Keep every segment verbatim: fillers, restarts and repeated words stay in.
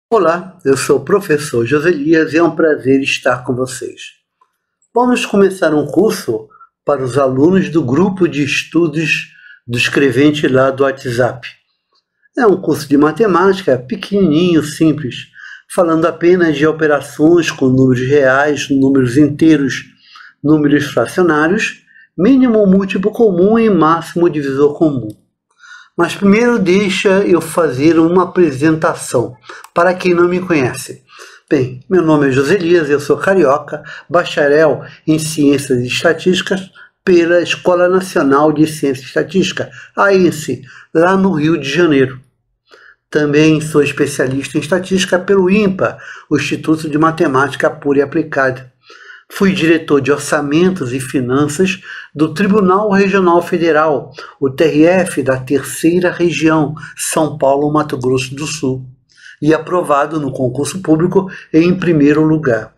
Olá, eu sou o professor Joselias e é um prazer estar com vocês. Vamos começar um curso para os alunos do grupo de estudos do escrevente lá do WhatsApp. É um curso de matemática pequenininho, simples, falando apenas de operações com números reais, números inteiros, números fracionários, mínimo múltiplo comum e máximo divisor comum. Mas primeiro deixa eu fazer uma apresentação, para quem não me conhece. Bem, meu nome é Joselias, eu sou carioca, bacharel em Ciências e Estatísticas pela Escola Nacional de Ciência e Estatística, a ENSE, lá no Rio de Janeiro. Também sou especialista em estatística pelo INPA, o Instituto de Matemática Pura e Aplicada. Fui diretor de Orçamentos e Finanças do Tribunal Regional Federal, o T R F da Terceira Região, São Paulo, Mato Grosso do Sul, e aprovado no concurso público em primeiro lugar.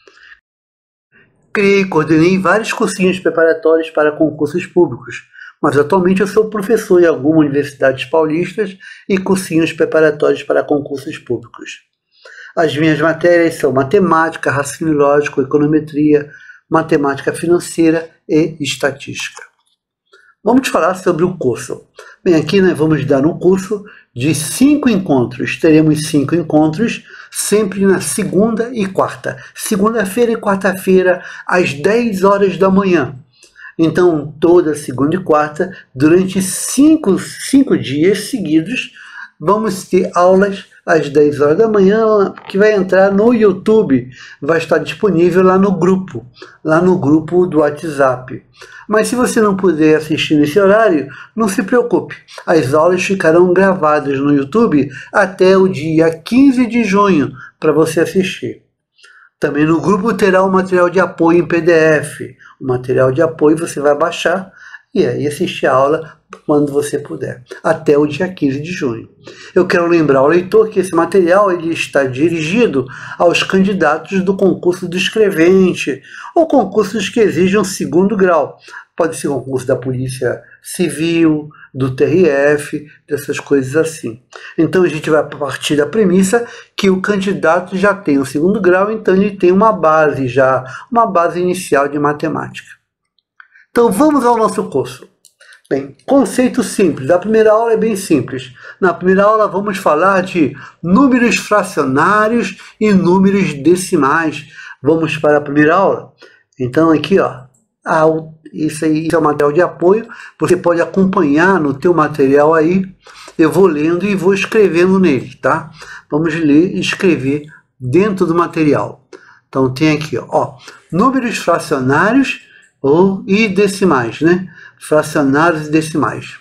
Criei e coordenei vários cursinhos preparatórios para concursos públicos, mas atualmente eu sou professor em algumas universidades paulistas e cursinhos preparatórios para concursos públicos. As minhas matérias são matemática, raciocínio lógico, econometria, matemática financeira e estatística. Vamos falar sobre o curso. Bem, aqui nós vamos dar um curso de cinco encontros. Teremos cinco encontros, sempre na segunda e quarta. Segunda-feira e quarta-feira, às dez horas da manhã. Então, toda segunda e quarta, durante cinco, cinco dias seguidos, vamos ter aulas às dez horas da manhã, que vai entrar no YouTube, vai estar disponível lá no grupo, lá no grupo do WhatsApp. Mas se você não puder assistir nesse horário, não se preocupe, as aulas ficarão gravadas no YouTube até o dia quinze de junho, para você assistir. Também no grupo terá o material de apoio em P D F, o material de apoio você vai baixar e aí assistir a aula quando você puder, até o dia quinze de junho. Eu quero lembrar ao leitor que esse material ele está dirigido aos candidatos do concurso do escrevente, ou concursos que exijam segundo grau. Pode ser concurso da Polícia Civil, do T R F, dessas coisas assim. Então a gente vai partir da premissa que o candidato já tem o segundo grau, então ele tem uma base já, uma base inicial de matemática. Então vamos ao nosso curso. Bem, conceito simples. A primeira aula é bem simples. Na primeira aula vamos falar de números fracionários e números decimais. Vamos para a primeira aula? Então aqui, ó, isso aí é o material de apoio. Você pode acompanhar no teu material aí. Eu vou lendo e vou escrevendo nele, tá? Vamos ler e escrever dentro do material. Então tem aqui, ó, números fracionários ou e decimais, né? Fracionários e decimais.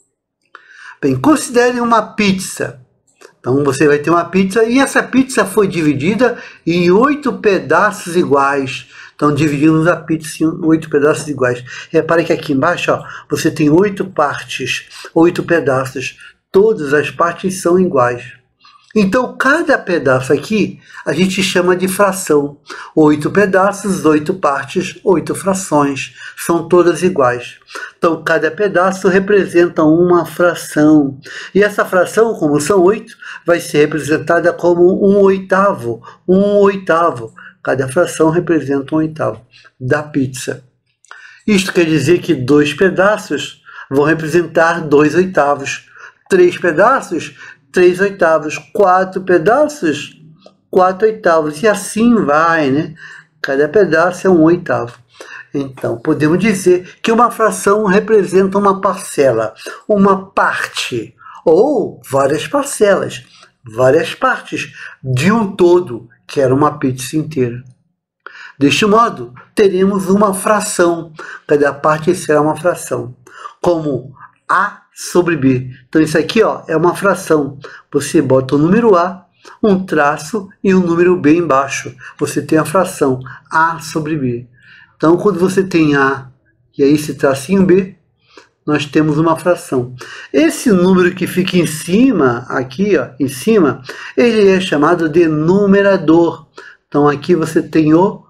Bem, considere uma pizza. Então você vai ter uma pizza e essa pizza foi dividida em oito pedaços iguais. Então dividimos a pizza em oito pedaços iguais. Repare que aqui embaixo, ó, você tem oito partes, oito pedaços. Todas as partes são iguais. Então, cada pedaço aqui a gente chama de fração. Oito pedaços, oito partes, oito frações. São todas iguais. Então, cada pedaço representa uma fração. E essa fração, como são oito, vai ser representada como um oitavo. Um oitavo. Cada fração representa um oitavo da pizza. Isto quer dizer que dois pedaços vão representar dois oitavos. Três pedaços, três oitavos, quatro pedaços, quatro oitavos, e assim vai, né? Cada pedaço é um oitavo. Então, podemos dizer que uma fração representa uma parcela, uma parte, ou várias parcelas, várias partes de um todo, que era uma pizza inteira. Deste modo, teremos uma fração, cada parte será uma fração, como A sobre B. Então isso aqui, ó, é uma fração. Você bota o número A, um traço e o número B embaixo. Você tem a fração A sobre B. Então quando você tem A e aí esse tracinho B, nós temos uma fração. Esse número que fica em cima, aqui, ó, em cima, ele é chamado de numerador. Então aqui você tem o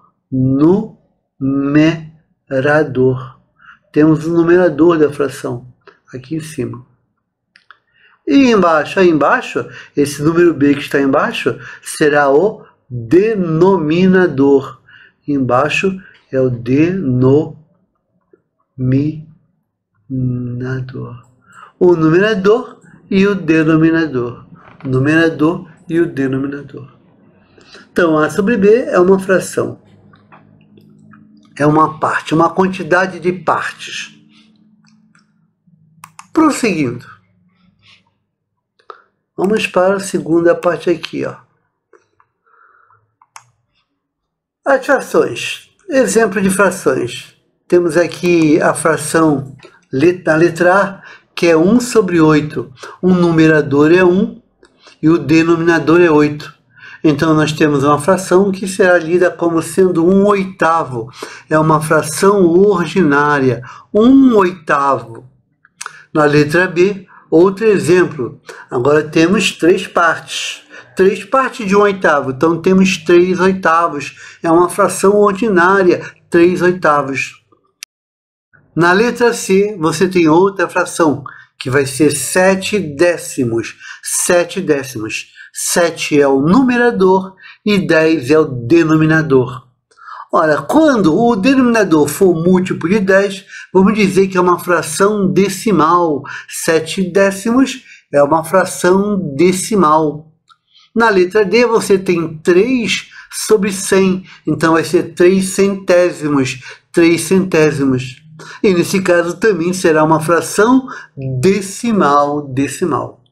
numerador. Temos o numerador da fração aqui em cima. E embaixo, aí embaixo, esse número b que está embaixo será o denominador. Embaixo é o denominador. O numerador e o denominador. O numerador e o denominador. Então, A sobre B é uma fração. É uma parte, uma quantidade de partes. Prosseguindo. Vamos para a segunda parte aqui, ó. As frações. Exemplo de frações. Temos aqui a fração na letra A, que é um sobre oito. O numerador é um e o denominador é oito. Então, nós temos uma fração que será lida como sendo um oitavo. É uma fração ordinária, um oitavo. Na letra B, outro exemplo. Agora temos três partes. Três partes de um oitavo. Então, temos três oitavos. É uma fração ordinária, três oitavos. Na letra C, você tem outra fração, que vai ser sete décimos. sete décimos. sete é o numerador e dez é o denominador. Ora, quando o denominador for múltiplo de dez, vamos dizer que é uma fração decimal. sete décimos é uma fração decimal. Na letra D, você tem três sobre cem, então vai ser três centésimos. três centésimos. E nesse caso também será uma fração decimal. decimal.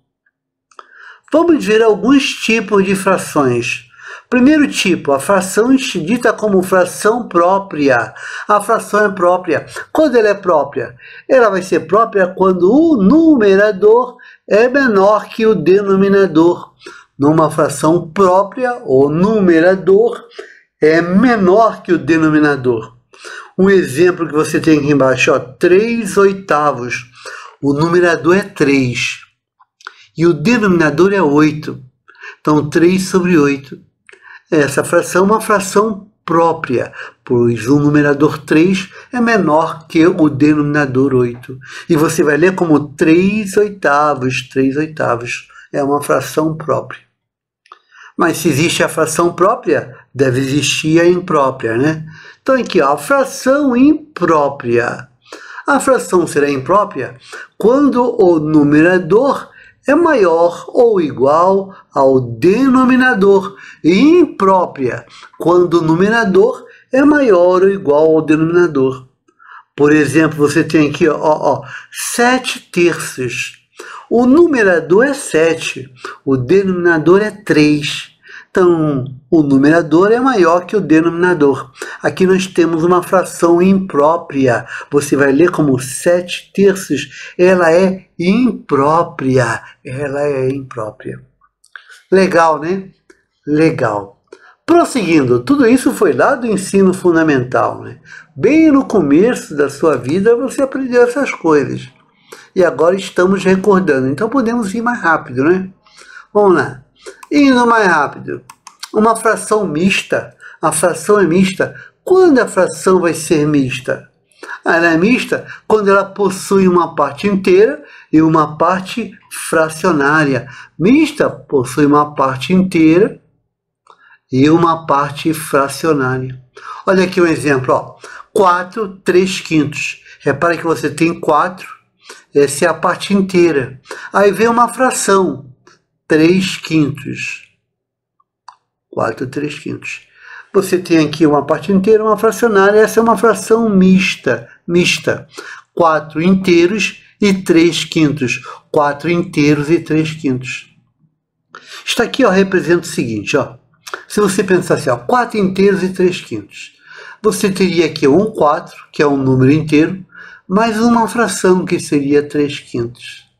Vamos ver alguns tipos de frações. Primeiro tipo, a fração dita como fração própria. A fração é própria. Quando ela é própria? Ela vai ser própria quando o numerador é menor que o denominador. Numa fração própria, o numerador é menor que o denominador. Um exemplo que você tem aqui embaixo, ó, três oitavos. O numerador é três. E o denominador é oito. Então, três sobre oito. Essa fração é uma fração própria, pois o numerador três é menor que o denominador oito. E você vai ler como três oitavos. três oitavos é uma fração própria. Mas se existe a fração própria, deve existir a imprópria, né? Então, aqui, ó, a fração imprópria. A fração será imprópria quando o numerador é maior ou igual ao denominador, e imprópria quando o numerador é maior ou igual ao denominador. Por exemplo, você tem aqui, ó, ó, sete terços. O numerador é sete, o denominador é três. Então, o numerador é maior que o denominador. Aqui nós temos uma fração imprópria. Você vai ler como sete terços. Ela é imprópria. Ela é imprópria. Legal, né? Legal. Prosseguindo, tudo isso foi lá do ensino fundamental, né? Bem no começo da sua vida você aprendeu essas coisas. E agora estamos recordando. Então podemos ir mais rápido, né? Vamos lá. Indo mais rápido, uma fração mista. A fração é mista. Quando a fração vai ser mista? Ela é mista quando ela possui uma parte inteira e uma parte fracionária. Mista possui uma parte inteira e uma parte fracionária. Olha aqui um exemplo, ó. quatro, três quintos. Repare que você tem quatro, essa é a parte inteira. Aí vem uma fração. três quintos. quatro, três quintos. Você tem aqui uma parte inteira, uma fracionária. Essa é uma fração mista. Mista. quatro inteiros e três quintos. quatro inteiros e três quintos. Está aqui, ó, representa o seguinte, ó. Se você pensar assim, ó, quatro inteiros e três quintos. Você teria aqui um quatro, que é um número inteiro, mais uma fração, que seria três quintos.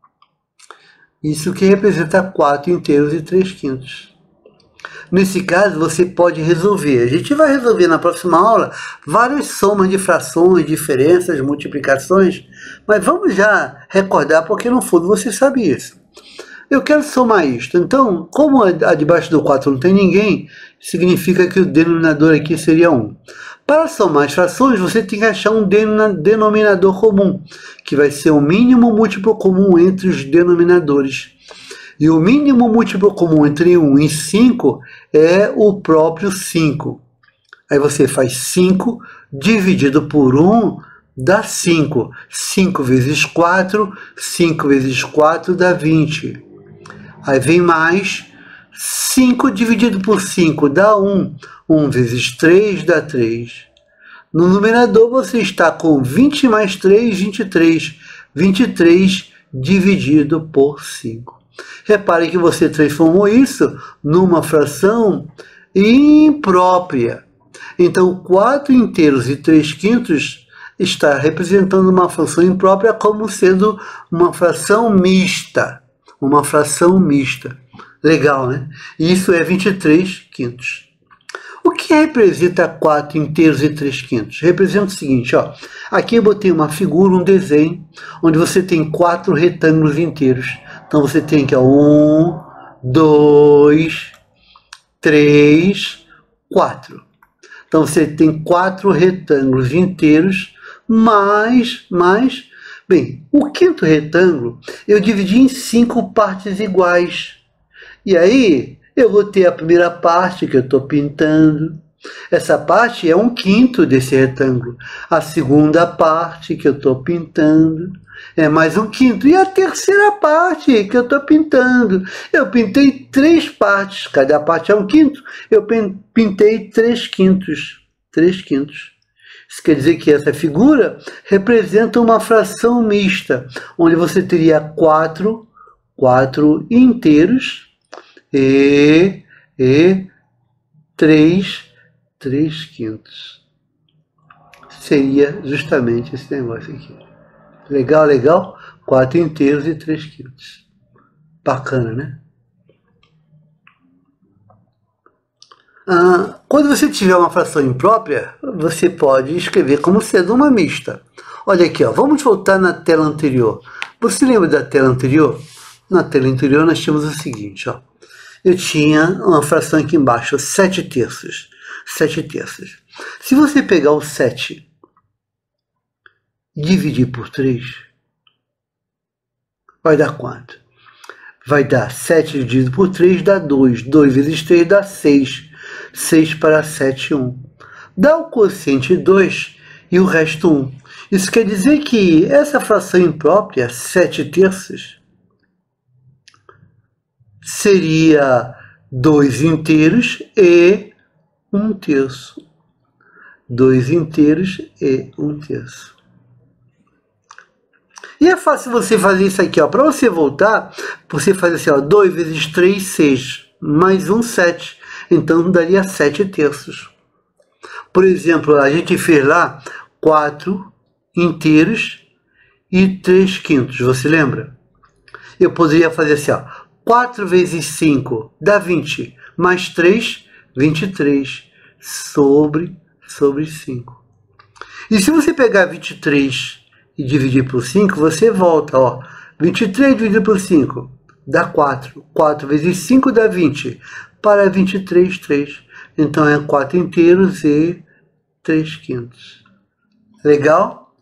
Isso que representa quatro inteiros e três quintos. Nesse caso, você pode resolver. A gente vai resolver na próxima aula várias somas de frações, diferenças, multiplicações, mas vamos já recordar, porque no fundo você sabe isso. Eu quero somar isto. Então, como a debaixo do quatro não tem ninguém, significa que o denominador aqui seria um. Para somar as frações, você tem que achar um denominador comum, que vai ser o mínimo múltiplo comum entre os denominadores. E o mínimo múltiplo comum entre um e cinco é o próprio cinco. Aí você faz cinco dividido por um dá cinco. cinco vezes quatro, cinco vezes quatro dá vinte. Aí vem mais, cinco dividido por cinco dá um. um vezes três dá três. No numerador você está com vinte mais três, vinte e três. vinte e três dividido por cinco. Repare que você transformou isso numa fração imprópria. Então, quatro inteiros e três quintos está representando uma fração imprópria como sendo uma fração mista. Uma fração mista. Legal, né? Isso é vinte e três quintos. O que representa quatro inteiros e três quintos? Representa o seguinte, ó. Aqui eu botei uma figura, um desenho, onde você tem quatro retângulos inteiros. Então você tem aqui, ó, um, dois, três, quatro. Então você tem quatro retângulos inteiros, mais, mais... Bem, o quinto retângulo eu dividi em cinco partes iguais. E aí eu vou ter a primeira parte que eu estou pintando. Essa parte é um quinto desse retângulo. A segunda parte que eu estou pintando é mais um quinto. E a terceira parte que eu estou pintando. Eu pintei três partes. Cada parte é um quinto. Eu pintei três quintos. Três quintos. Isso quer dizer que essa figura representa uma fração mista, onde você teria quatro, quatro inteiros e, e três, três quintos. Seria justamente esse negócio aqui. Legal, legal? Quatro inteiros e três quintos. Bacana, né? Ah, quando você tiver uma fração imprópria, você pode escrever como sendo uma mista. Olha aqui, ó, vamos voltar na tela anterior. Você lembra da tela anterior? Na tela anterior nós tínhamos o seguinte, ó. Eu tinha uma fração aqui embaixo, sete terços. sete terços. Se você pegar o sete e dividir por três, vai dar quanto? Vai dar sete dividido por três dá dois. dois vezes três dá seis. seis para sete, um. Dá o quociente dois e o resto um. Isso quer dizer que essa fração imprópria, sete terços, seria dois inteiros e um terço. dois inteiros e um terço. E é fácil você fazer isso aqui, ó. Para você voltar, você faz assim, ó, dois vezes três, seis, mais um, sete. Então daria sete terços. Por exemplo, a gente fez lá quatro inteiros e três quintos, você lembra? Eu poderia fazer assim, ó, quatro vezes cinco dá vinte, mais três, vinte e três, sobre, sobre cinco. E se você pegar vinte e três e dividir por cinco, você volta, ó, vinte e três dividido por cinco dá quatro. quatro vezes cinco dá vinte. Para vinte e três, três. Então é quatro inteiros e três quintos. Legal?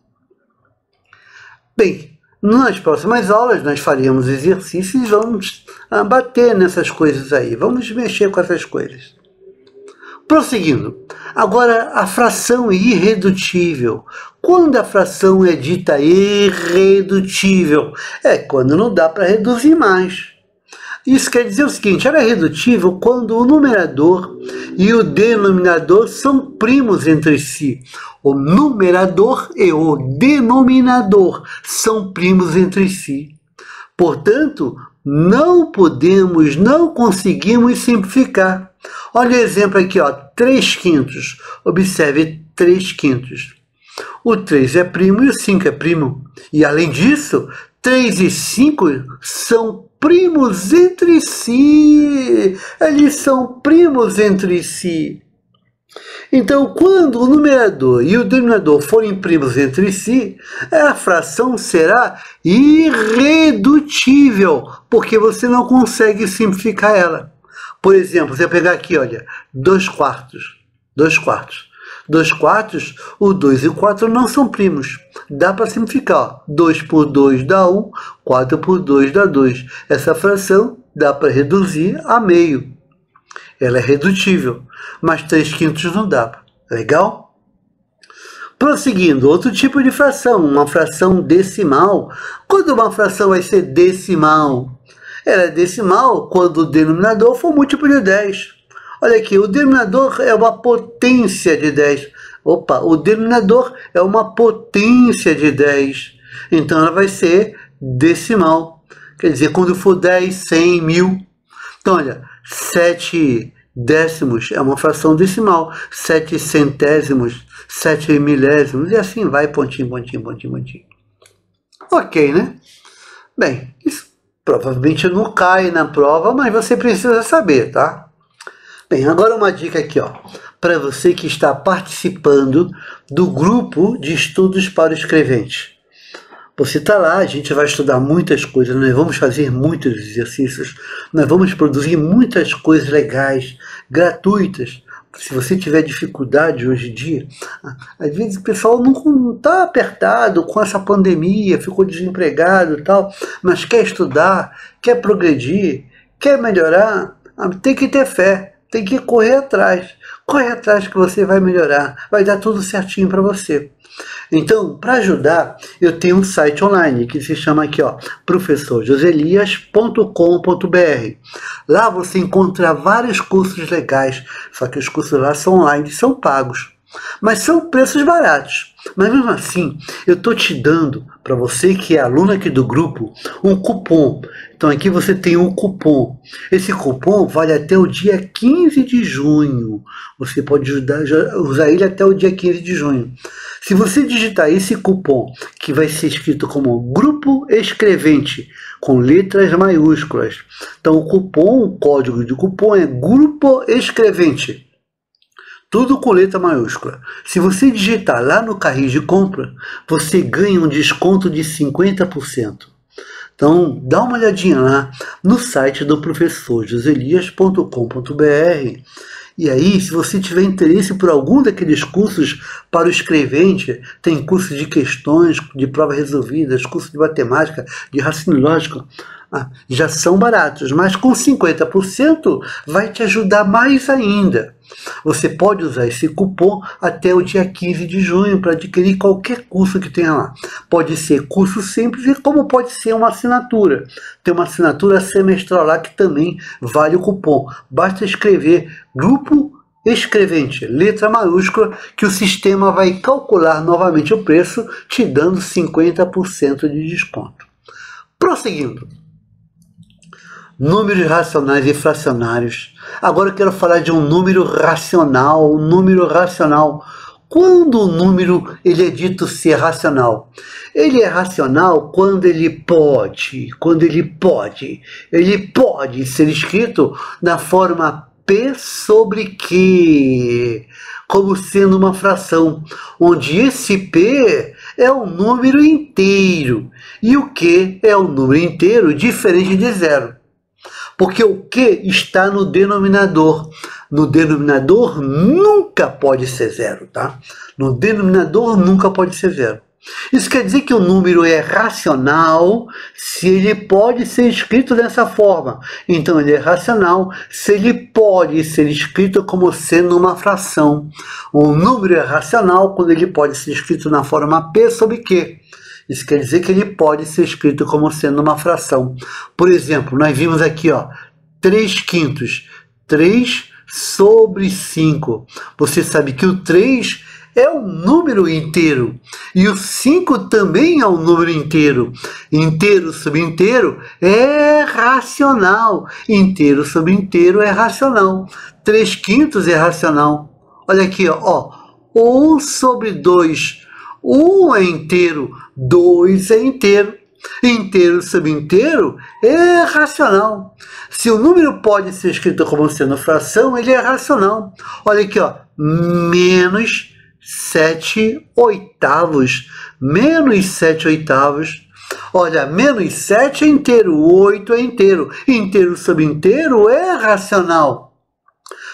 Bem, nas próximas aulas nós faríamos exercícios e vamos bater nessas coisas aí. Vamos mexer com essas coisas. Prosseguindo. Agora, a fração irredutível. Quando a fração é dita irredutível? É quando não dá para reduzir mais. Isso quer dizer o seguinte, ela é redutível quando o numerador e o denominador são primos entre si. O numerador e o denominador são primos entre si. Portanto, não podemos, não conseguimos simplificar. Olha o exemplo aqui, ó, três quintos. Observe três quintos. O três é primo e o cinco é primo. E além disso, três e cinco são primos entre si. Eles são primos entre si. Então, quando o numerador e o denominador forem primos entre si, a fração será irredutível, porque você não consegue simplificar ela. Por exemplo, você vai pegar aqui, olha, dois quartos. dois quartos. dois quartos, o dois e o quatro não são primos. Dá para simplificar. dois por dois dá um, quatro por dois dá dois. Essa fração dá para reduzir a meio. Ela é redutível, mas três quintos não dá. Legal? Prosseguindo, outro tipo de fração, uma fração decimal. Quando uma fração vai ser decimal? Ela é decimal quando o denominador for múltiplo de dez. Olha aqui, o denominador é uma potência de dez. Opa, o denominador é uma potência de dez. Então ela vai ser decimal. Quer dizer, quando for dez, cem, mil. Então, olha, sete décimos é uma fração decimal. sete centésimos, sete milésimos, e assim vai, pontinho, pontinho, pontinho, pontinho. Ok, né? Bem, isso provavelmente não cai na prova, mas você precisa saber, tá? Bem, agora uma dica aqui, ó, para você que está participando do grupo de estudos para o escrevente. Você está lá, a gente vai estudar muitas coisas, nós vamos fazer muitos exercícios, nós vamos produzir muitas coisas legais, gratuitas. Se você tiver dificuldade hoje em dia, às vezes o pessoal não está apertado com essa pandemia, ficou desempregado e tal, mas quer estudar, quer progredir, quer melhorar, tem que ter fé. Tem que correr atrás. Corre atrás que você vai melhorar. Vai dar tudo certinho para você. Então, para ajudar, eu tenho um site online que se chama aqui, ó, professor joselias ponto com ponto br. Lá você encontra vários cursos legais, só que os cursos lá são online e são pagos. Mas são preços baratos. Mas mesmo assim, eu estou te dando, para você que é aluno aqui do grupo, um cupom. Então aqui você tem um cupom. Esse cupom vale até o dia quinze de junho. Você pode ajudar, usar ele até o dia quinze de junho. Se você digitar esse cupom, que vai ser escrito como Grupo Escrevente, com letras maiúsculas. Então o cupom, o código de cupom é Grupo Escrevente. Tudo com letra maiúscula. Se você digitar lá no carrinho de compra, você ganha um desconto de cinquenta por cento. Então, dá uma olhadinha lá no site do professor joselias ponto com ponto br. E aí, se você tiver interesse por algum daqueles cursos para o escrevente, tem curso de questões, de provas resolvidas, curso de matemática, de raciocínio lógico, já são baratos, mas com cinquenta por cento vai te ajudar mais ainda. Você pode usar esse cupom até o dia quinze de junho para adquirir qualquer curso que tenha lá. Pode ser curso simples e como pode ser uma assinatura. Tem uma assinatura semestral lá que também vale o cupom. Basta escrever Grupo Escrevente, letra maiúscula, que o sistema vai calcular novamente o preço, te dando cinquenta por cento de desconto. Prosseguindo. Números racionais e fracionários. Agora eu quero falar de um número racional. Um número racional. Quando o número ele é dito ser racional? Ele é racional quando ele pode, quando ele pode, ele pode ser escrito na forma P sobre Q, como sendo uma fração, onde esse P é um número inteiro e o Q é um número inteiro diferente de zero. Porque o Q está no denominador. No denominador nunca pode ser zero, tá? No denominador nunca pode ser zero. Isso quer dizer que o número é racional se ele pode ser escrito dessa forma. Então ele é racional se ele pode ser escrito como sendo uma fração. O número é racional quando ele pode ser escrito na forma P sobre Q. Isso quer dizer que ele pode ser escrito como sendo uma fração. Por exemplo, nós vimos aqui, ó, três quintos. três sobre cinco. Você sabe que o três é um número inteiro. E o cinco também é um número inteiro. Inteiro sobre inteiro é racional. Inteiro sobre inteiro é racional. três quintos é racional. Olha aqui, ó. um sobre dois. um é inteiro, dois é inteiro. Inteiro sobre inteiro é racional. Se o número pode ser escrito como sendo fração, ele é racional. Olha aqui, ó, menos sete oitavos. Menos sete oitavos. Olha, menos sete é inteiro, oito é inteiro. Inteiro sobre inteiro é racional.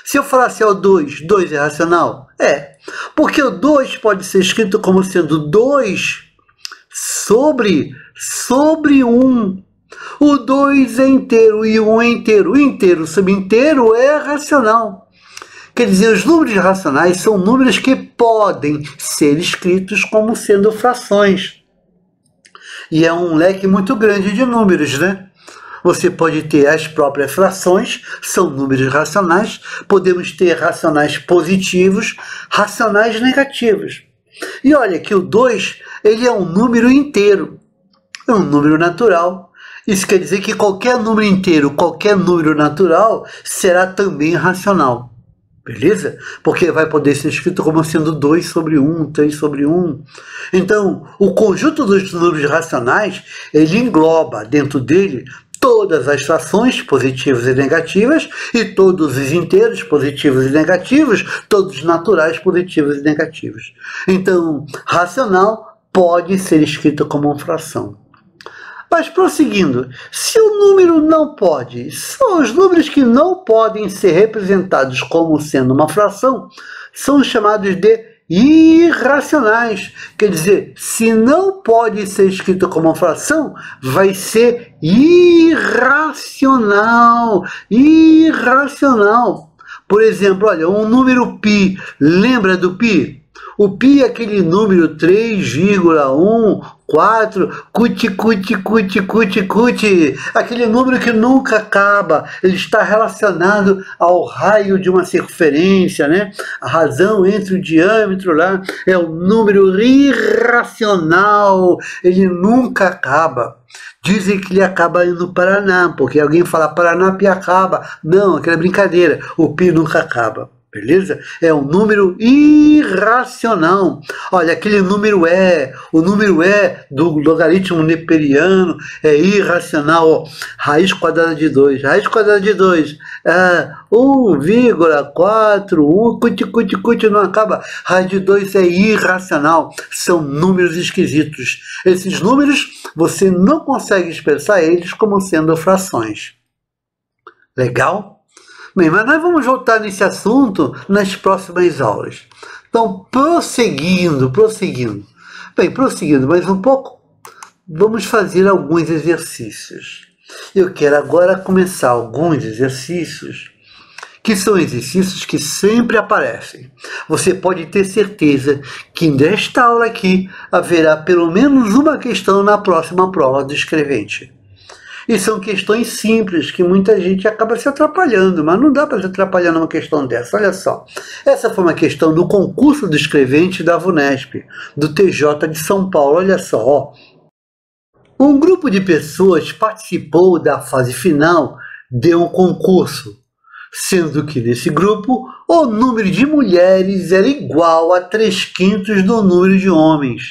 Se eu falar assim, ó, dois, dois é racional? É, porque o dois pode ser escrito como sendo dois sobre, sobre um. O dois é inteiro e o um é inteiro. O inteiro sobre inteiro é racional. Quer dizer, os números racionais são números que podem ser escritos como sendo frações. E é um leque muito grande de números, né? Você pode ter as próprias frações, são números racionais. Podemos ter racionais positivos, racionais negativos. E olha que o dois, ele é um número inteiro. É um número natural. Isso quer dizer que qualquer número inteiro, qualquer número natural, será também racional. Beleza? Porque vai poder ser escrito como sendo dois sobre um, três sobre um. Então, o conjunto dos números racionais, ele engloba dentro dele todas as frações positivas e negativas e todos os inteiros positivos e negativos, todos os naturais positivos e negativos. Então, racional pode ser escrito como uma fração. Mas prosseguindo, se o número não pode, são os números que não podem ser representados como sendo uma fração, são chamados de irracionais. Quer dizer, se não pode ser escrito como uma fração, vai ser irracional. Irracional. Por exemplo, olha, um número π, lembra do π? O π é aquele número três vírgula um quatro, cuti, cuti, cuti, cuti, cuti, aquele número que nunca acaba, ele está relacionado ao raio de uma circunferência, né? A razão entre o diâmetro lá é o número irracional, ele nunca acaba. Dizem que ele acaba no Paraná, porque alguém fala Paranapiacaba. Não, aquela é brincadeira, o π nunca acaba. Beleza? É um número irracional. Olha, aquele número é, o número é do logaritmo neperiano, é irracional. Ó, raiz quadrada de dois. Raiz quadrada de dois. É um vírgula quatro um, cuti, cuti, cuti, não acaba. Raiz de dois é irracional. São números esquisitos. Esses números, você não consegue expressar eles como sendo frações. Legal? Bem, mas nós vamos voltar nesse assunto nas próximas aulas. Então, prosseguindo, prosseguindo. Bem, prosseguindo mais um pouco, vamos fazer alguns exercícios. Eu quero agora começar alguns exercícios, que são exercícios que sempre aparecem. Você pode ter certeza que nesta aula aqui haverá pelo menos uma questão na próxima prova do escrevente. E são questões simples, que muita gente acaba se atrapalhando, mas não dá para se atrapalhar numa questão dessa. Olha só, essa foi uma questão do concurso do escrevente da VUNESP, do T J de São Paulo. Olha só, ó. Um grupo de pessoas participou da fase final de um concurso, sendo que nesse grupo o número de mulheres era igual a três quintos do número de homens.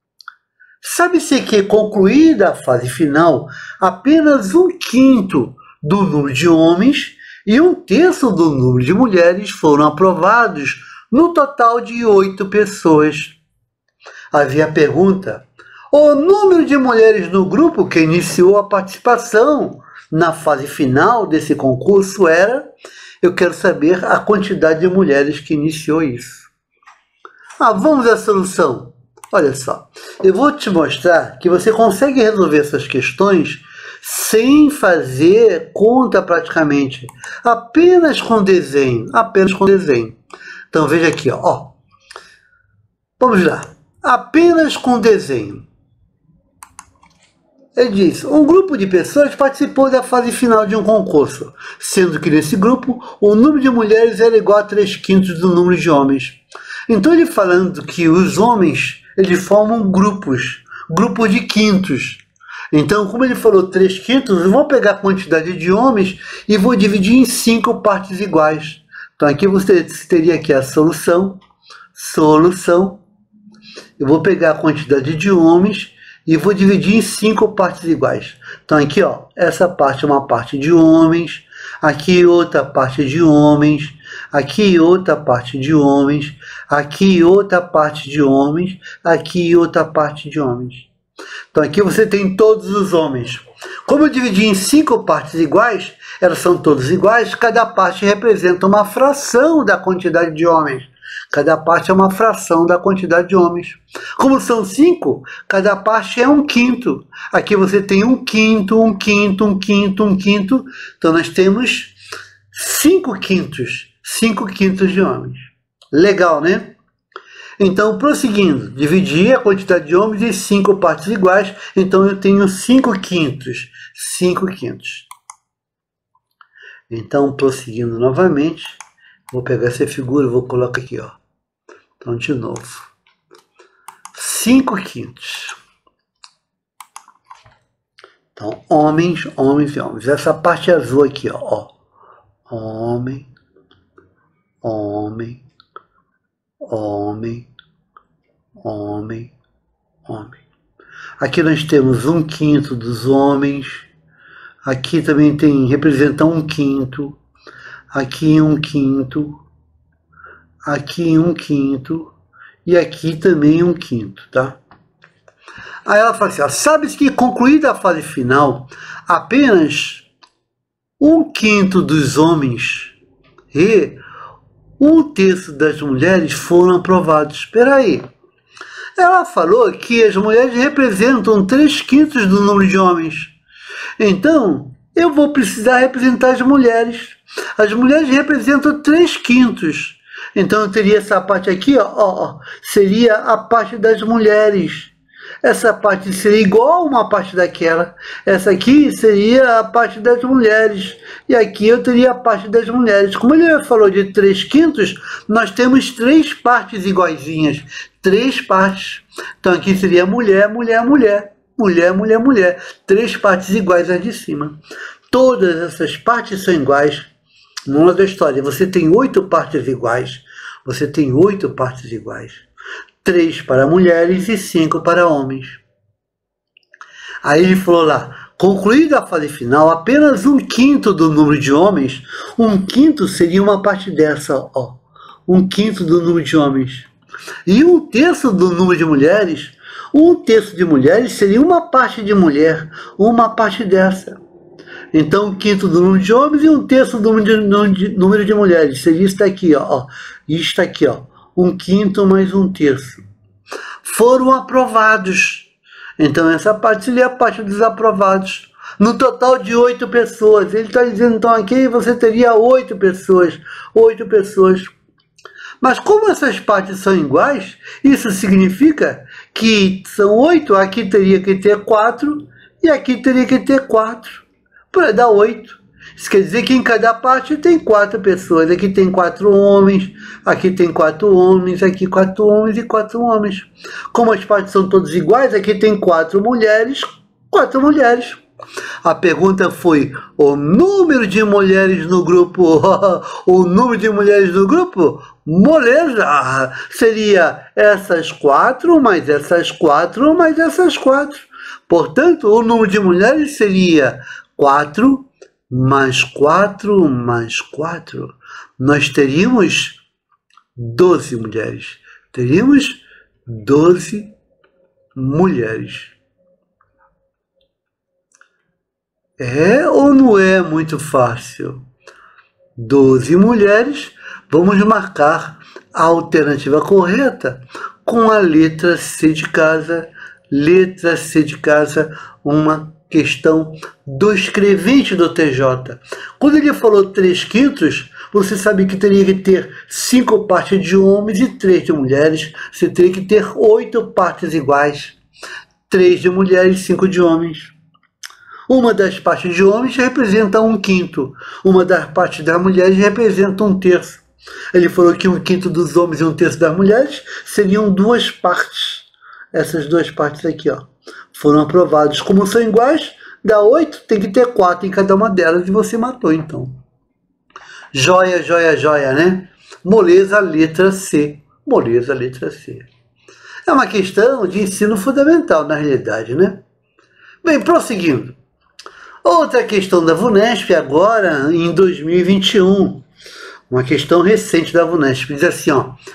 Sabe-se que, concluída a fase final, apenas um quinto do número de homens e um terço do número de mulheres foram aprovados, no total de oito pessoas. Havia a pergunta: o número de mulheres no grupo que iniciou a participação na fase final desse concurso era... Eu quero saber a quantidade de mulheres que iniciou isso. Ah, vamos à solução. Olha só, eu vou te mostrar que você consegue resolver essas questões sem fazer conta praticamente, apenas com desenho, apenas com desenho. Então veja aqui, ó, ó. Vamos lá, apenas com desenho. Ele diz, um grupo de pessoas participou da fase final de um concurso, sendo que nesse grupo o número de mulheres era igual a três quintos do número de homens. Então ele falando que os homens, eles formam grupos, grupos de quintos. Então, como ele falou três quintos, eu vou pegar a quantidade de homens e vou dividir em cinco partes iguais. Então aqui você teria aqui a solução, solução. Eu vou pegar a quantidade de homens e vou dividir em cinco partes iguais. Então aqui, ó, essa parte é uma parte de homens, aqui outra parte de homens, aqui outra parte de homens, aqui outra parte de homens, aqui outra parte de homens. Então aqui você tem todos os homens. como eu dividi em cinco partes iguais, elas são todas iguais, cada parte representa uma fração da quantidade de homens. Cada parte é uma fração da quantidade de homens. Como são cinco, cada parte é um quinto. Aqui você tem um quinto, um quinto, um quinto, um quinto. Então nós temos cinco quintos. Cinco quintos de homens. Legal, né? Então, prosseguindo, dividi a quantidade de homens em cinco partes iguais. Então eu tenho cinco quintos. Cinco quintos. Então, prosseguindo novamente, vou pegar essa figura e vou colocar aqui, ó. Então, de novo. cinco quintos. Então, homens, homens e homens. Essa parte azul aqui, ó. ó. Homem, homem, homem, homem, homem. Aqui nós temos um quinto dos homens. Aqui também tem, representa um quinto. Aqui um quinto. Aqui um quinto. E aqui também um quinto, tá? Aí ela fala assim, ó, sabe-se que concluída a fase final, apenas um quinto dos homens e um terço das mulheres foram aprovados. Espera aí. Ela falou que as mulheres representam três quintos do número de homens. Então, eu vou precisar representar as mulheres. As mulheres representam três quintos. Então, eu teria essa parte aqui, ó, ó, ó, seria a parte das mulheres. Essa parte seria igual a uma parte daquela. Essa aqui seria a parte das mulheres. E aqui eu teria a parte das mulheres. Como ele falou de três quintos, nós temos três partes iguaizinhas. Três partes. Então aqui seria mulher, mulher, mulher. Mulher, mulher, mulher. Três partes iguais às de cima. Todas essas partes são iguais. Moral da história, você tem oito partes iguais. Você tem oito partes iguais. Três para mulheres e cinco para homens. Aí ele falou lá, concluída a fase final, apenas um quinto do número de homens, um quinto seria uma parte dessa, ó, um quinto do número de homens. E um terço do número de mulheres, um terço de mulheres seria uma parte de mulher, uma parte dessa. Então, um quinto do número de homens e um terço do número de, número de mulheres. Seria isso daqui, ó, ó. Isso aqui, ó. Um quinto mais um terço. Foram aprovados. Então, essa parte seria a parte dos aprovados. No total de oito pessoas. Ele está dizendo, então, aqui você teria oito pessoas. Oito pessoas. Mas como essas partes são iguais, isso significa que são oito, aqui teria que ter quatro e aqui teria que ter quatro. Para dar oito. Isso quer dizer que em cada parte tem quatro pessoas. Aqui tem quatro homens, aqui tem quatro homens, aqui quatro homens e quatro homens. Como as partes são todas iguais, aqui tem quatro mulheres, quatro mulheres. A pergunta foi o número de mulheres no grupo. O número de mulheres no grupo? Moleza. Seria essas quatro, mais essas quatro, mais essas quatro. Portanto, o número de mulheres seria quatro mais quatro mais quatro. Nós teríamos doze mulheres. Teríamos doze mulheres. É ou não é muito fácil? doze mulheres. Vamos marcar a alternativa correta com a letra C de casa. Letra C de casa, uma questão do escrevente do T J. Quando ele falou três quintos, você sabe que teria que ter cinco partes de homens e três de mulheres. Você teria que ter oito partes iguais. três de mulheres e cinco de homens. Uma das partes de homens representa um quinto. Uma das partes das mulheres representa um terço. Ele falou que um quinto dos homens e um terço das mulheres seriam duas partes. Essas duas partes aqui, ó, foram aprovados. Como são iguais, dá oito, tem que ter quatro em cada uma delas e você matou, então. Joia, joia, joia, né? Moleza, letra C. Moleza, letra C. É uma questão de ensino fundamental, na realidade, né? Bem, prosseguindo. Outra questão da VUNESP agora, em dois mil e vinte e um. Uma questão recente da VUNESP. Diz assim, ó.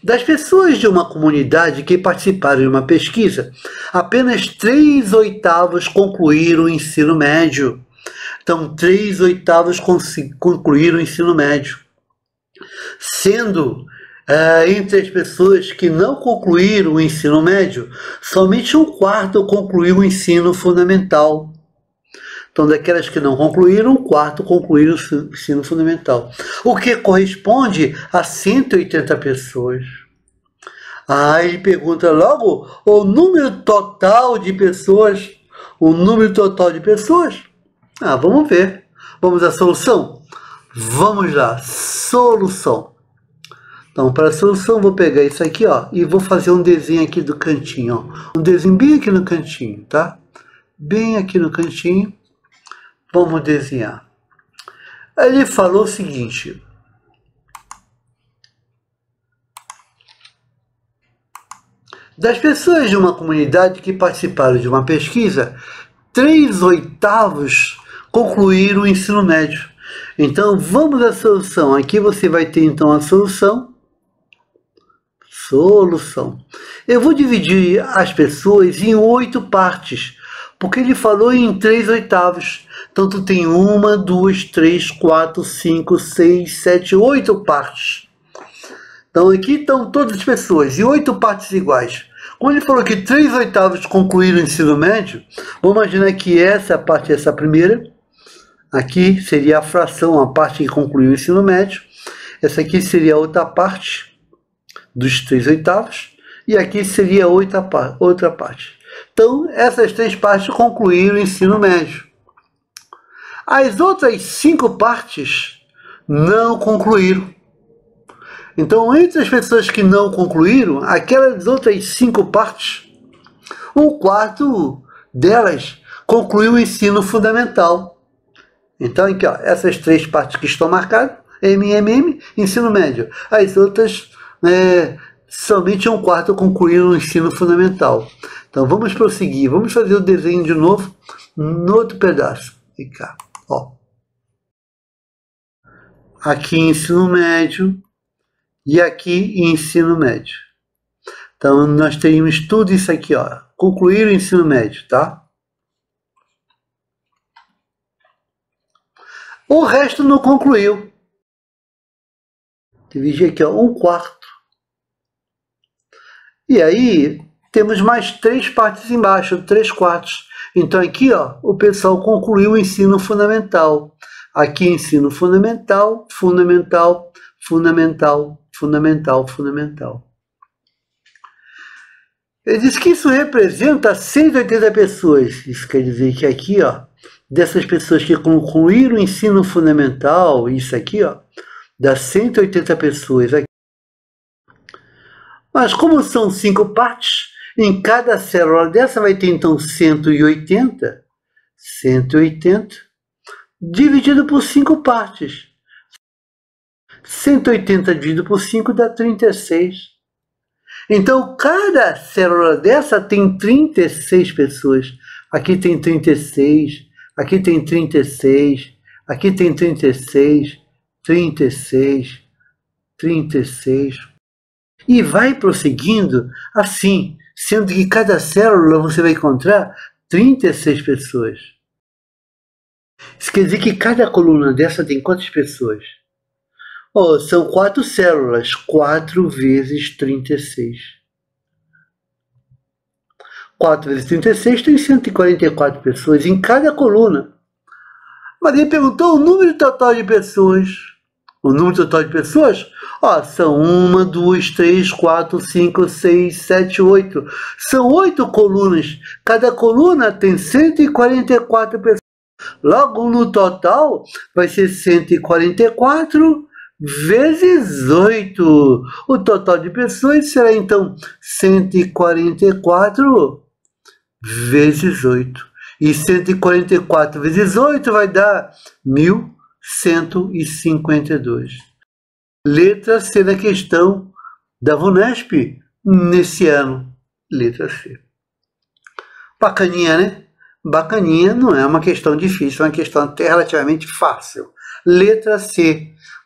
Das pessoas de uma comunidade que participaram de uma pesquisa, apenas três oitavos concluíram o ensino médio. Então, três oitavos concluíram o ensino médio. Sendo, uh, entre as pessoas que não concluíram o ensino médio, somente um quarto concluiu o ensino fundamental. Então, daquelas que não concluíram, um quarto concluíram o ensino fundamental. O que corresponde a cento e oitenta pessoas. Aí ele pergunta logo o número total de pessoas. O número total de pessoas? Ah, vamos ver. Vamos à solução? Vamos lá. Solução. Então, para a solução, vou pegar isso aqui, ó, e vou fazer um desenho aqui do cantinho. Ó. Um desenho bem aqui no cantinho, tá? Bem aqui no cantinho. Vamos desenhar. Ele falou o seguinte. Das pessoas de uma comunidade que participaram de uma pesquisa, três oitavos concluíram o ensino médio. Então, vamos à solução. Aqui você vai ter, então, a solução. Solução. Eu vou dividir as pessoas em oito partes, porque ele falou em três oitavos. Então, tu tem uma, duas, três, quatro, cinco, seis, sete, oito partes. Então, aqui estão todas as pessoas, em oito partes iguais. Quando ele falou que três oitavos concluíram o ensino médio, vamos imaginar que essa parte, essa primeira, aqui seria a fração, a parte que concluiu o ensino médio. Essa aqui seria a outra parte dos três oitavos. E aqui seria a outra, outra parte. Então, essas três partes concluíram o ensino médio. As outras cinco partes não concluíram. Então, entre as pessoas que não concluíram, aquelas outras cinco partes, um quarto delas concluiu o ensino fundamental. Então, aqui, ó, essas três partes que estão marcadas, M M M, ensino médio. As outras, é, somente um quarto concluíram o ensino fundamental. Então, vamos prosseguir. Vamos fazer o desenho de novo no outro pedaço. E cá, ó. Aqui, ensino médio. E aqui, ensino médio. Então, nós teríamos tudo isso aqui, ó. Concluir o ensino médio, tá? O resto não concluiu. Dividir aqui, ó, um quarto. E aí, temos mais três partes embaixo, três quartos. Então, aqui, ó, o pessoal concluiu o ensino fundamental. Aqui, ensino fundamental, fundamental, fundamental, fundamental, fundamental. Ele diz que isso representa cento e oitenta pessoas. Isso quer dizer que aqui, ó, dessas pessoas que concluíram o ensino fundamental, isso aqui, ó, dá cento e oitenta pessoas aqui. Mas como são cinco partes, em cada célula dessa vai ter então cento e oitenta, cento e oitenta, dividido por cinco partes. cento e oitenta dividido por cinco dá trinta e seis. Então, cada célula dessa tem trinta e seis pessoas. Aqui tem trinta e seis, aqui tem trinta e seis, aqui tem trinta e seis, trinta e seis, trinta e seis. E vai prosseguindo assim, sendo que cada célula você vai encontrar trinta e seis pessoas. Isso quer dizer que cada coluna dessa tem quantas pessoas? Oh, são quatro células, quatro vezes trinta e seis. quatro vezes trinta e seis tem cento e quarenta e quatro pessoas em cada coluna. Mas ele perguntou o número total de pessoas. O número total de pessoas, ó, são uma, duas, três, quatro, cinco, seis, sete, oito. São oito colunas. Cada coluna tem cento e quarenta e quatro pessoas. Logo, no total, vai ser cento e quarenta e quatro vezes oito. O total de pessoas será, então, cento e quarenta e quatro vezes oito. E cento e quarenta e quatro vezes oito vai dar mil cento e cinquenta e dois. Letra C na questão da VUNESP nesse ano. Letra C. Bacaninha, né? Bacaninha, não é uma questão difícil, é uma questão até relativamente fácil. Letra C.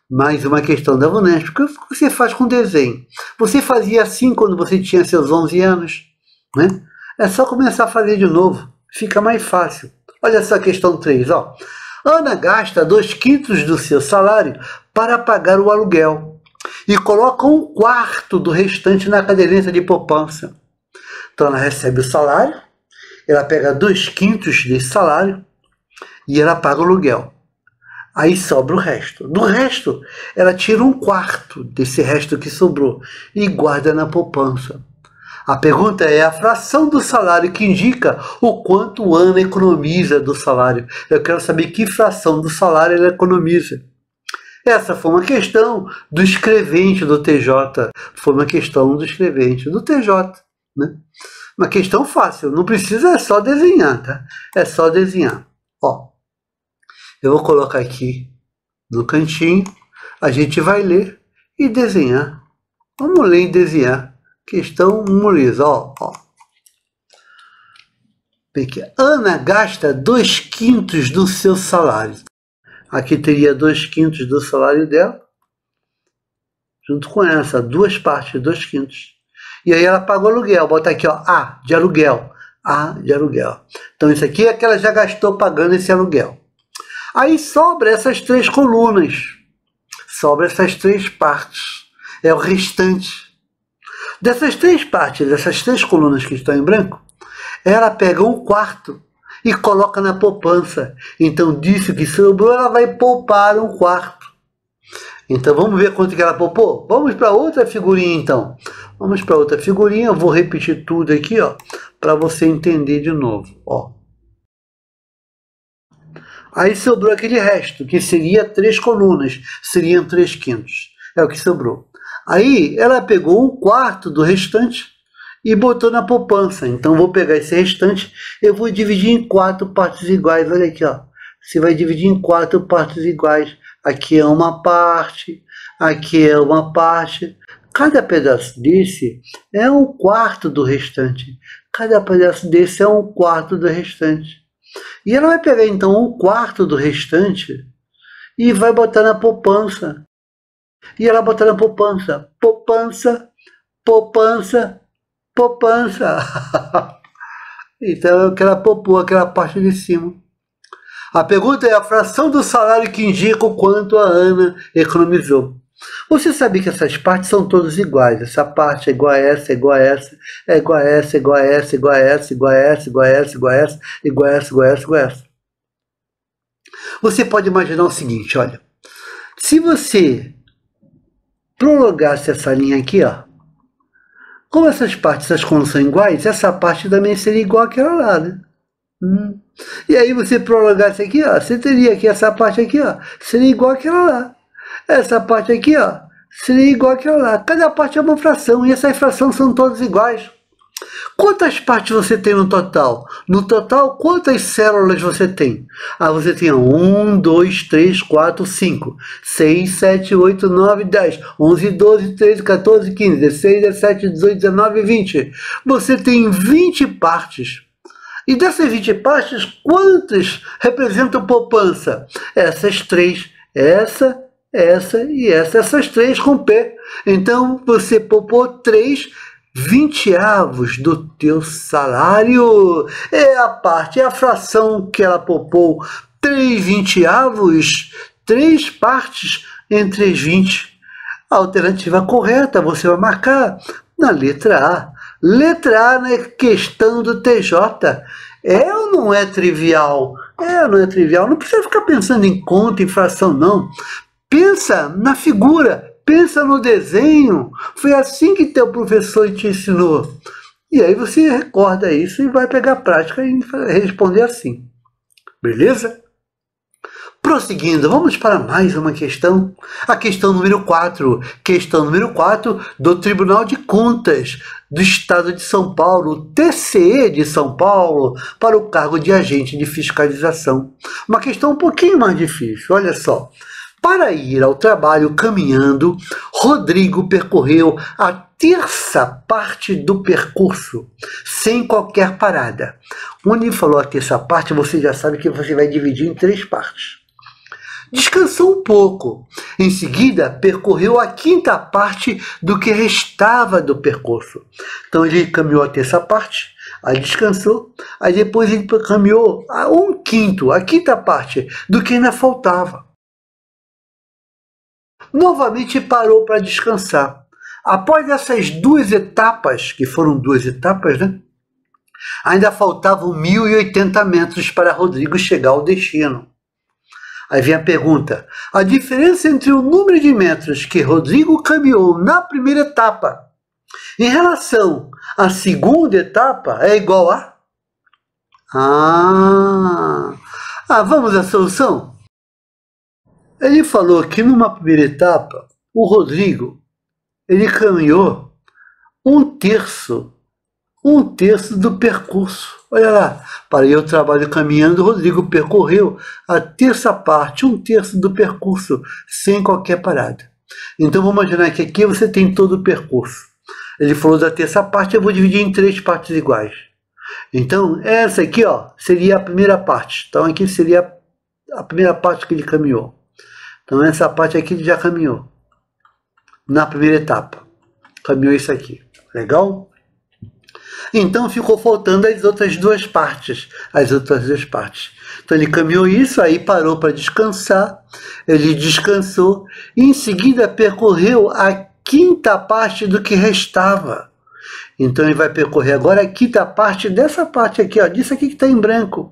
Mais uma questão da VUNESP. O que você faz com desenho? Você fazia assim quando você tinha seus onze anos, né? É só começar a fazer de novo. Fica mais fácil. Olha só a questão três. Ó. Ana gasta dois quintos do seu salário para pagar o aluguel e coloca um quarto do restante na caderneta de poupança. Então ela recebe o salário, ela pega dois quintos desse salário e ela paga o aluguel. Aí sobra o resto. Do resto, ela tira um quarto desse resto que sobrou e guarda na poupança. A pergunta é a fração do salário que indica o quanto Ana economiza do salário. Eu quero saber que fração do salário ela economiza. Essa foi uma questão do escrevente do T J. Foi uma questão do escrevente do T J. Né? Uma questão fácil. Não precisa, é só desenhar, tá? É só desenhar. Ó. Eu vou colocar aqui no cantinho, a gente vai ler e desenhar. Vamos ler e desenhar. Questão moleza, ó, ó. Aqui. Ana gasta dois quintos do seu salário. Aqui teria dois quintos do salário dela, junto com essa, duas partes, dois quintos. E aí ela paga o aluguel, bota aqui, ó, A de aluguel, A de aluguel. Então isso aqui é que ela já gastou pagando esse aluguel. Aí sobra essas três colunas, sobra essas três partes, é o restante. Dessas três partes, dessas três colunas que estão em branco, ela pega um quarto e coloca na poupança. Então disso que sobrou, ela vai poupar um quarto. Então vamos ver quanto que ela poupou? Vamos para outra figurinha então. Vamos para outra figurinha, eu vou repetir tudo aqui, ó, para você entender de novo, ó. Aí sobrou aquele resto, que seria três colunas, seriam três quintos. É o que sobrou. Aí ela pegou um quarto do restante e botou na poupança. Então vou pegar esse restante, eu vou dividir em quatro partes iguais. Olha aqui, ó. Você vai dividir em quatro partes iguais. Aqui é uma parte, aqui é uma parte. Cada pedaço desse é um quarto do restante. Cada pedaço desse é um quarto do restante. E ela vai pegar então um quarto do restante e vai botar na poupança. E ela botar na poupança. Poupança, poupança, poupança. Então aquela poupou, aquela parte de cima. A pergunta é a fração do salário que indica o quanto a Ana economizou. Você sabe que essas partes são todas iguais. Essa parte é igual a essa, é igual a essa, é igual a essa, é igual a essa, igual a essa, igual a essa, igual a essa, igual a essa, igual a essa, igual a essa, igual a essa. Você pode imaginar o seguinte, olha. Se você prolongasse essa linha aqui, ó, como essas partes, essas colunas são iguais, essa parte também seria igual àquela lá, né? Hum. E aí você prolongasse aqui, ó, você teria aqui essa parte aqui, ó, seria igual àquela lá. Essa parte aqui, ó, seria igual àquela lá. Cada parte é uma fração e essas frações são todas iguais. Quantas partes você tem no total? No total, quantas células você tem? Ah, você tem um, dois, três, quatro, cinco, seis, sete, oito, nove, dez, onze, doze, treze, quatorze, quinze, dezesseis, dezessete, dezoito, dezenove, vinte. Você tem vinte partes. E dessas vinte partes, quantas representam poupança? Essas três. Essa, essa e essa. Essas três com P. Então, você poupou três vinteavos do teu salário. É a parte, é a fração que ela poupou. Três vinteavos, três partes entre as vinte. A alternativa correta você vai marcar na letra A. Letra A na questão do T J. É ou não é trivial? É ou não é trivial? Não precisa ficar pensando em conta, em fração, não. Pensa na figura. Pensa no desenho, foi assim que teu professor te ensinou. E aí você recorda isso e vai pegar a prática e responder assim. Beleza? Prosseguindo, vamos para mais uma questão. A questão número quatro. Questão número quatro do Tribunal de Contas do Estado de São Paulo, T C E de São Paulo, para o cargo de agente de fiscalização. Uma questão um pouquinho mais difícil, olha só. Para ir ao trabalho caminhando, Rodrigo percorreu a terça parte do percurso, sem qualquer parada. Onde ele falou a terça parte, você já sabe que você vai dividir em três partes. Descansou um pouco. Em seguida, percorreu a quinta parte do que restava do percurso. Então, ele caminhou a terça parte, aí descansou, aí depois ele caminhou a um quinto, a quinta parte do que ainda faltava. Novamente parou para descansar. Após essas duas etapas, que foram duas etapas, né? Ainda faltavam mil e oitenta metros para Rodrigo chegar ao destino. Aí vem a pergunta: a diferença entre o número de metros que Rodrigo caminhou na primeira etapa em relação à segunda etapa é igual a... Ah, ah vamos à solução? Ele falou que numa primeira etapa, o Rodrigo, ele caminhou um terço, um terço do percurso. Olha lá, parei o trabalho caminhando, o Rodrigo percorreu a terça parte, um terço do percurso, sem qualquer parada. Então vamos imaginar que aqui você tem todo o percurso. Ele falou da terça parte, eu vou dividir em três partes iguais. Então essa aqui, ó, seria a primeira parte. Então aqui seria a primeira parte que ele caminhou. Então essa parte aqui ele já caminhou na primeira etapa. Caminhou isso aqui. Legal? Então ficou faltando as outras duas partes, as outras duas partes. Então ele caminhou isso, aí parou para descansar, ele descansou e em seguida percorreu a quinta parte do que restava. Então ele vai percorrer agora a quinta parte dessa parte aqui, ó, disso aqui que está em branco.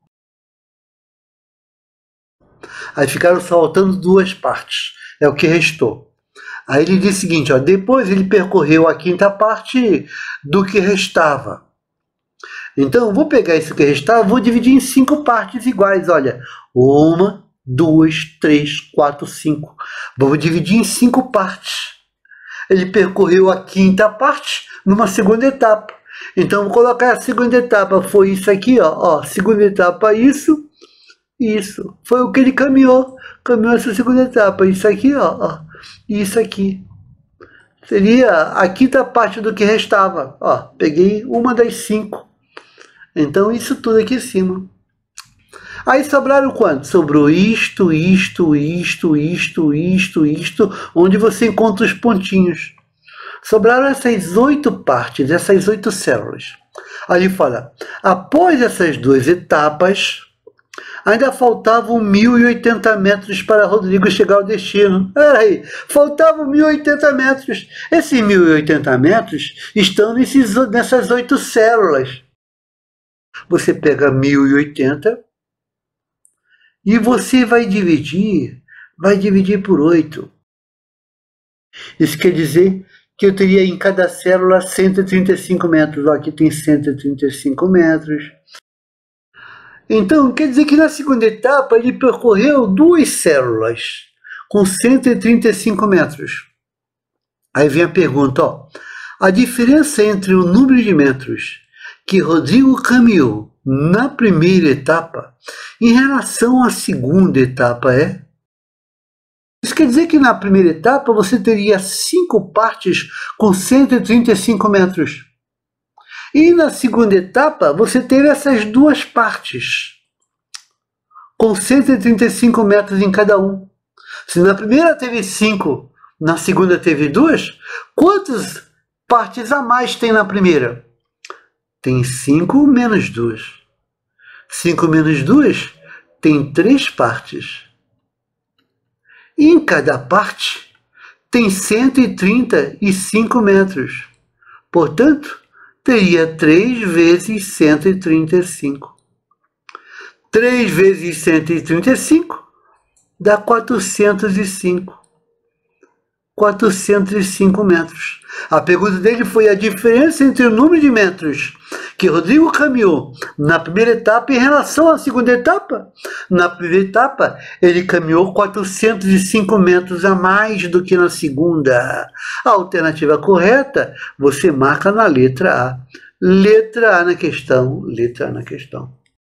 Aí ficaram faltando duas partes, é o que restou. Aí ele diz o seguinte, ó, depois ele percorreu a quinta parte do que restava. Então, vou pegar isso que restava, vou dividir em cinco partes iguais, olha. Uma, duas, três, quatro, cinco. Vou dividir em cinco partes. Ele percorreu a quinta parte numa segunda etapa. Então, vou colocar a segunda etapa, foi isso aqui, ó, ó segunda etapa, isso, isso. Foi o que ele caminhou, caminhou essa segunda etapa, isso aqui, ó, ó. Isso aqui seria a quinta parte do que restava. Ó, peguei uma das cinco. Então, isso tudo aqui em cima. Aí sobraram quanto? Sobrou isto, isto, isto, isto, isto, isto, onde você encontra os pontinhos. Sobraram essas oito partes, essas oito células. Aí fala, após essas duas etapas, ainda faltavam mil e oitenta metros para Rodrigo chegar ao destino. Peraí, faltavam mil e oitenta metros. Esses mil e oitenta metros estão nesses, nessas oito células. Você pega mil e oitenta e você vai dividir, vai dividir por oito. Isso quer dizer que eu teria em cada célula cento e trinta e cinco metros. Ó, aqui tem cento e trinta e cinco metros. Então, quer dizer que na segunda etapa ele percorreu duas células com cento e trinta e cinco metros. Aí vem a pergunta, ó, a diferença entre o número de metros que Rodrigo caminhou na primeira etapa em relação à segunda etapa é? Isso quer dizer que na primeira etapa você teria cinco partes com cento e trinta e cinco metros. E na segunda etapa, você teve essas duas partes, com cento e trinta e cinco metros em cada um. Se na primeira teve cinco, na segunda teve duas, quantas partes a mais tem na primeira? Tem cinco menos duas. cinco menos duas tem três partes. E em cada parte tem cento e trinta e cinco metros. Portanto, teria três vezes cento e trinta e cinco. três vezes cento e trinta e cinco dá quatrocentos e cinco. quatrocentos e cinco metros. A pergunta dele foi a diferença entre o número de metros que Rodrigo caminhou na primeira etapa em relação à segunda etapa. Na primeira etapa, ele caminhou quatrocentos e cinco metros a mais do que na segunda. A alternativa correta, você marca na letra A. Letra A na questão, letra A na questão.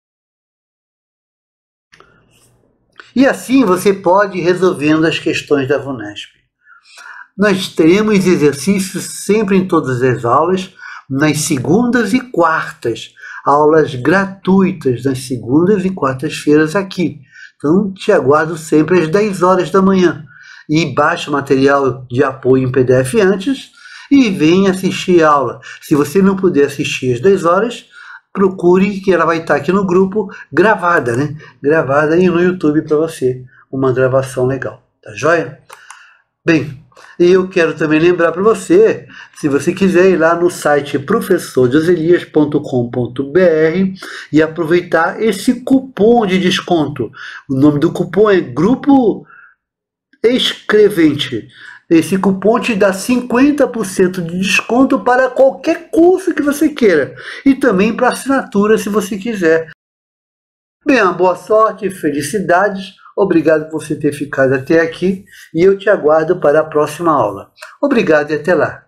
E assim você pode ir resolvendo as questões da VUNESP. Nós teremos exercícios sempre em todas as aulas, nas segundas e quartas, aulas gratuitas nas segundas e quartas-feiras aqui, Então, te aguardo sempre às dez horas da manhã. E baixe o material de apoio em P D F antes e venha assistir a aula. Se você não puder assistir às dez horas, procure que ela vai estar aqui no grupo gravada, né? Gravada aí no YouTube para você. Uma gravação legal. Tá joia? Bem, eu quero também lembrar para você, se você quiser ir lá no site professor joselias ponto com ponto br e aproveitar esse cupom de desconto. O nome do cupom é Grupo Escrevente. Esse cupom te dá cinquenta por cento de desconto para qualquer curso que você queira. E também para assinatura, se você quiser. Bem, uma boa sorte, felicidades. Obrigado por você ter ficado até aqui. E eu te aguardo para a próxima aula. Obrigado e até lá.